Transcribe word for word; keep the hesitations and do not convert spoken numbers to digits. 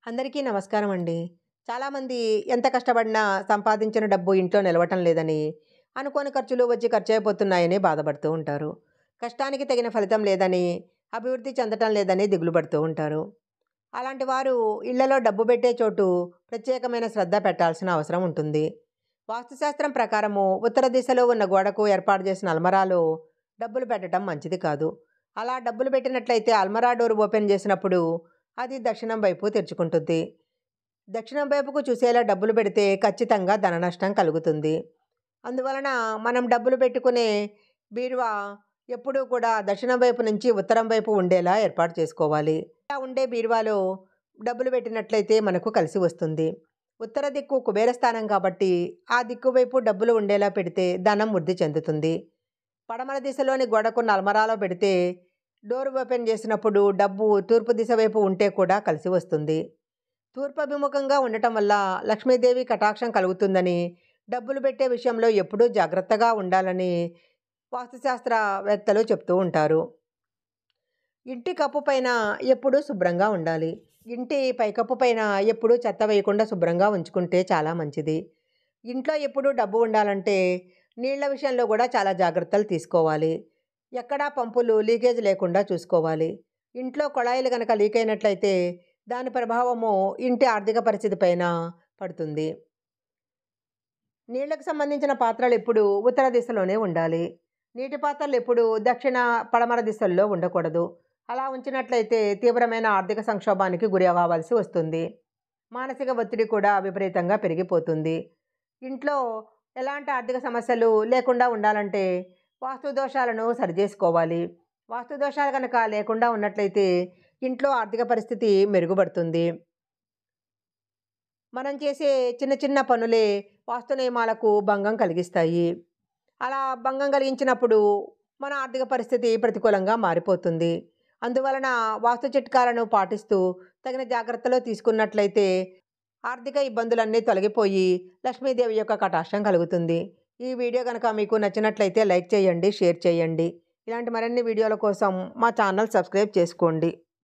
అందరికీ నమస్కారం అండి. చాలామంది ఎంత కష్టపడినా సంపాదించిన డబ్బు ఇంట్లో నిలవటం లేదని, అనుకోని ఖర్చులు వచ్చి ఖర్చయిపోతున్నాయని బాధపడుతూ ఉంటారు. కష్టానికి తగిన ఫలితం లేదని, అభివృద్ధి చెందటం లేదని దిగులు పడుతూ ఉంటారు. అలాంటి వారు ఇళ్లలో డబ్బు పెట్టే చోటు ప్రత్యేకమైన శ్రద్ధ పెట్టాల్సిన అవసరం ఉంటుంది. వాస్తుశాస్త్రం ప్రకారము ఉత్తర దిశలో ఉన్న గోడకు ఏర్పాటు చేసిన అల్మరాలో డబ్బులు పెట్టడం మంచిది కాదు. అలా డబ్బులు పెట్టినట్లయితే అల్మరా డోర్ ఓపెన్ చేసినప్పుడు అది దక్షిణం వైపు తెరుచుకుంటుంది. దక్షిణం వైపుకు చూసేలా డబ్బులు పెడితే ఖచ్చితంగా ధన నష్టం కలుగుతుంది. అందువలన మనం డబ్బులు పెట్టుకునే బీరువా ఎప్పుడూ కూడా దక్షిణం వైపు నుంచి ఉత్తరం వైపు ఉండేలా ఏర్పాటు చేసుకోవాలి. ఇలా ఉండే బీరువాలో డబ్బులు పెట్టినట్లయితే మనకు కలిసి వస్తుంది. ఉత్తర దిక్కు కుబేర స్థానం కాబట్టి ఆ దిక్కు వైపు డబ్బులు ఉండేలా పెడితే ధనం వృద్ధి చెందుతుంది. పడమర దిశలోని గోడకున్న అల్మరాలో పెడితే డోర్ ఓపెన్ చేసినప్పుడు డబ్బు తూర్పు దిశ వైపు ఉంటే కూడా కలిసి వస్తుంది. తూర్పు అభిముఖంగా ఉండటం వల్ల లక్ష్మీదేవి కటాక్షం కలుగుతుందని, డబ్బులు పెట్టే విషయంలో ఎప్పుడూ జాగ్రత్తగా ఉండాలని వాస్తుశాస్త్రవేత్తలు చెప్తూ ఉంటారు. ఇంటి కప్పు పైన ఎప్పుడూ శుభ్రంగా ఉండాలి. ఇంటి పైకప్పు పైన ఎప్పుడూ చెత్త వేయకుండా శుభ్రంగా ఉంచుకుంటే చాలా మంచిది. ఇంట్లో ఎప్పుడూ డబ్బు ఉండాలంటే నీళ్ల విషయంలో కూడా చాలా జాగ్రత్తలు తీసుకోవాలి. ఎక్కడా పంపులు లీకేజ్ లేకుండా చూసుకోవాలి. ఇంట్లో కొళాయిలు కనుక లీక్ అయినట్లయితే దాని ప్రభావము ఇంటి ఆర్థిక పరిస్థితి పైన పడుతుంది. నీళ్లకు సంబంధించిన పాత్రలు ఎప్పుడు ఉత్తర దిశలోనే ఉండాలి. నీటి పాత్రలు ఎప్పుడు దక్షిణ పడమర దిశల్లో ఉండకూడదు. అలా ఉంచినట్లయితే తీవ్రమైన ఆర్థిక సంక్షోభానికి గురి అవ్వాల్సి వస్తుంది. మానసిక ఒత్తిడి కూడా విపరీతంగా పెరిగిపోతుంది. ఇంట్లో ఎలాంటి ఆర్థిక సమస్యలు లేకుండా ఉండాలంటే వాస్తు దోషాలను సరిచేసుకోవాలి. వాస్తు దోషాలు కనుక లేకుండా ఉన్నట్లయితే ఇంట్లో ఆర్థిక పరిస్థితి మెరుగుపడుతుంది. మనం చేసే చిన్న చిన్న పనులే వాస్తు నియమాలకు భంగం కలిగిస్తాయి. అలా భంగం కలిగించినప్పుడు మన ఆర్థిక పరిస్థితి ప్రతికూలంగా మారిపోతుంది. అందువలన వాస్తు చిట్కాలను పాటిస్తూ తగిన జాగ్రత్తలు తీసుకున్నట్లయితే ఆర్థిక ఇబ్బందులన్నీ తొలగిపోయి లక్ష్మీదేవి యొక్క కటాక్షం కలుగుతుంది. ఈ వీడియో కనుక మీకు నచ్చినట్లయితే లైక్ చేయండి, షేర్ చేయండి. ఇలాంటి మరిన్ని వీడియోల కోసం మా ఛానల్ సబ్స్క్రైబ్ చేసుకోండి.